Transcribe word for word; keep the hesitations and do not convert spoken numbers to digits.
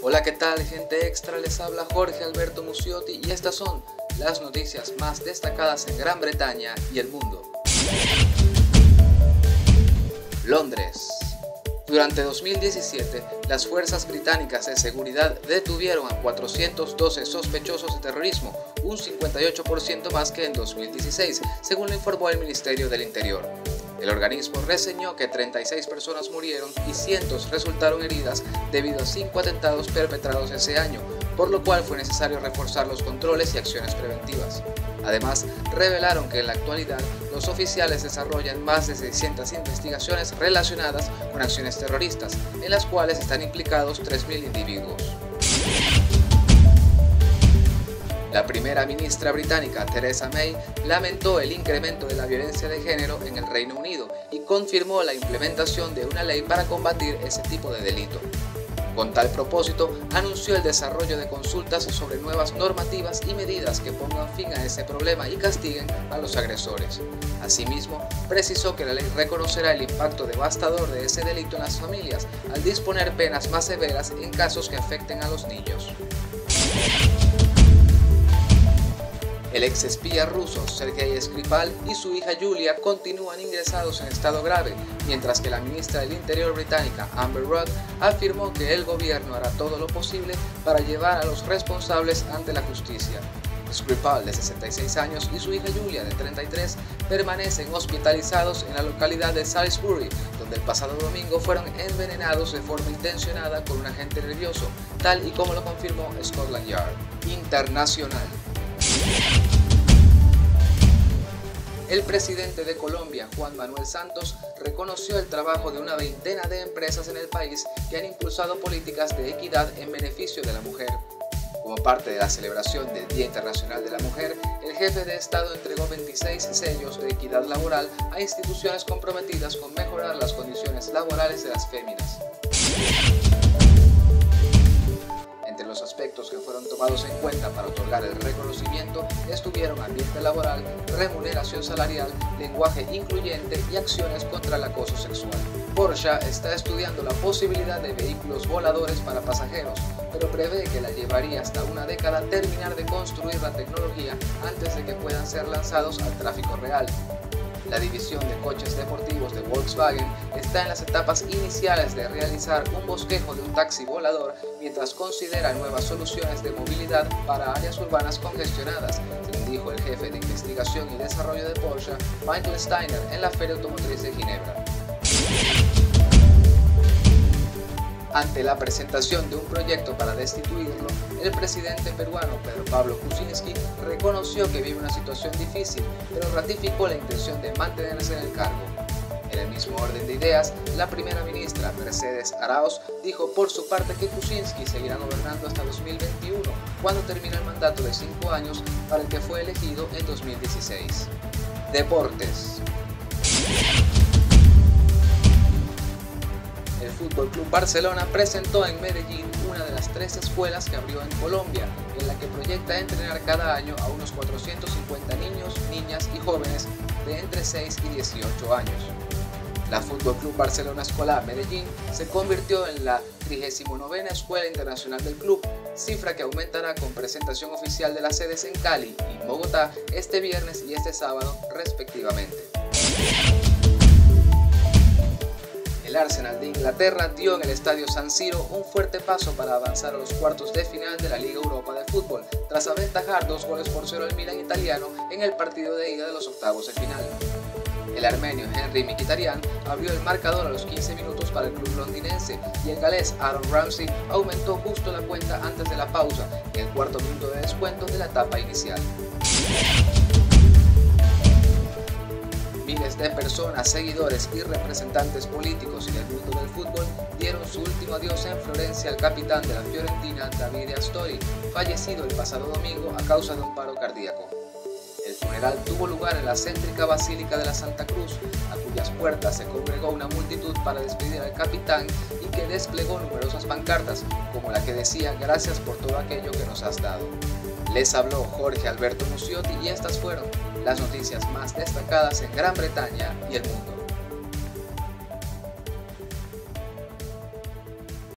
Hola, ¿qué tal, gente extra? Les habla Jorge Alberto Muciotti y estas son las noticias más destacadas en Gran Bretaña y el mundo. Londres. Durante dos mil diecisiete, las fuerzas británicas de seguridad detuvieron a cuatrocientos doce sospechosos de terrorismo, un cincuenta y ocho por ciento más que en dos mil dieciséis, según lo informó el Ministerio del Interior. El organismo reseñó que treinta y seis personas murieron y cientos resultaron heridas debido a cinco atentados perpetrados ese año, por lo cual fue necesario reforzar los controles y acciones preventivas. Además, revelaron que en la actualidad los oficiales desarrollan más de seiscientas investigaciones relacionadas con acciones terroristas, en las cuales están implicados tres mil individuos. La primera ministra británica, Theresa May, lamentó el incremento de la violencia de género en el Reino Unido y confirmó la implementación de una ley para combatir ese tipo de delito. Con tal propósito, anunció el desarrollo de consultas sobre nuevas normativas y medidas que pongan fin a ese problema y castiguen a los agresores. Asimismo, precisó que la ley reconocerá el impacto devastador de ese delito en las familias al disponer penas más severas en casos que afecten a los niños. El ex espía ruso Sergei Skripal y su hija Yulia continúan ingresados en estado grave, mientras que la ministra del Interior británica Amber Rudd afirmó que el gobierno hará todo lo posible para llevar a los responsables ante la justicia. Skripal, de sesenta y seis años, y su hija Yulia, de treinta y tres, permanecen hospitalizados en la localidad de Salisbury, donde el pasado domingo fueron envenenados de forma intencionada con un agente nervioso, tal y como lo confirmó Scotland Yard. Internacional. El presidente de Colombia, Juan Manuel Santos, reconoció el trabajo de una veintena de empresas en el país que han impulsado políticas de equidad en beneficio de la mujer. Como parte de la celebración del Día Internacional de la Mujer, el jefe de Estado entregó veintiséis sellos de equidad laboral a instituciones comprometidas con mejorar las condiciones laborales de las féminas. Entre los aspectos que fueron tomados en cuenta para otorgar el reconocimiento estuvieron ambiente laboral, remuneración salarial, lenguaje incluyente y acciones contra el acoso sexual. Porsche está estudiando la posibilidad de vehículos voladores para pasajeros, pero prevé que la llevaría hasta una década terminar de construir la tecnología antes de que puedan ser lanzados al tráfico real. La división de coches deportivos de Volkswagen está en las etapas iniciales de realizar un bosquejo de un taxi volador mientras considera nuevas soluciones de movilidad para áreas urbanas congestionadas, según dijo el jefe de investigación y desarrollo de Porsche, Michael Steiner, en la Feria Automotriz de Ginebra. Ante la presentación de un proyecto para destituirlo, el presidente peruano Pedro Pablo Kuczynski reconoció que vive una situación difícil, pero ratificó la intención de mantenerse en el cargo. En el mismo orden de ideas, la primera ministra Mercedes Araoz dijo por su parte que Kuczynski seguirá gobernando hasta dos mil veintiuno, cuando termine el mandato de cinco años para el que fue elegido en dos mil dieciséis. Deportes. El Fútbol Club Barcelona presentó en Medellín una de las tres escuelas que abrió en Colombia, en la que proyecta entrenar cada año a unos cuatrocientos cincuenta niños, niñas y jóvenes de entre seis y dieciocho años. La Fútbol Club Barcelona Escolar Medellín se convirtió en la trigésima novena Escuela Internacional del club, cifra que aumentará con presentación oficial de las sedes en Cali y Bogotá este viernes y este sábado respectivamente. El Arsenal de Inglaterra dio en el estadio San Siro un fuerte paso para avanzar a los cuartos de final de la Liga Europa de Fútbol, tras aventajar dos goles por cero al Milan italiano en el partido de ida de los octavos de final. El armenio Henry Mkhitaryan abrió el marcador a los quince minutos para el club londinense y el galés Aaron Ramsey aumentó justo la cuenta antes de la pausa, en el cuarto minuto de descuento de la etapa inicial. Miles de personas, seguidores y representantes políticos y del mundo del fútbol dieron su último adiós en Florencia al capitán de la Fiorentina, Davide Astori, fallecido el pasado domingo a causa de un paro cardíaco. El funeral tuvo lugar en la céntrica Basílica de la Santa Cruz, a cuyas puertas se congregó una multitud para despedir al capitán y que desplegó numerosas pancartas, como la que decía "Gracias por todo aquello que nos has dado". Les habló Jorge Alberto Muciotti y estas fueron las noticias más destacadas en Gran Bretaña y el mundo.